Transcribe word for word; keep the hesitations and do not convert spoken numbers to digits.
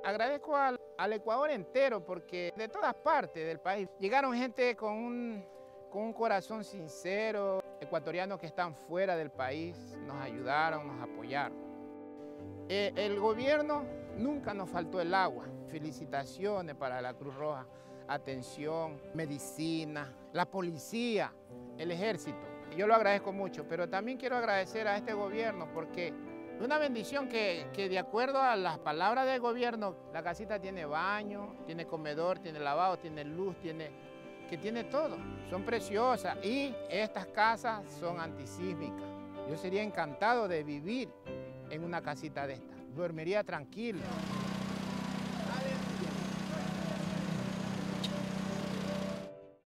Agradezco al, al Ecuador entero porque de todas partes del país llegaron gente con un, con un corazón sincero, ecuatorianos que están fuera del país, nos ayudaron, nos apoyaron. Eh, el gobierno nunca nos faltó el agua. Felicitaciones para la Cruz Roja, atención, medicina, la policía, el ejército. Yo lo agradezco mucho, pero también quiero agradecer a este gobierno porque es una bendición que, que de acuerdo a las palabras del gobierno, la casita tiene baño, tiene comedor, tiene lavado, tiene luz, tiene, que tiene todo. Son preciosas y estas casas son antisísmicas. Yo sería encantado de vivir en una casita de estas. Dormiría tranquilo.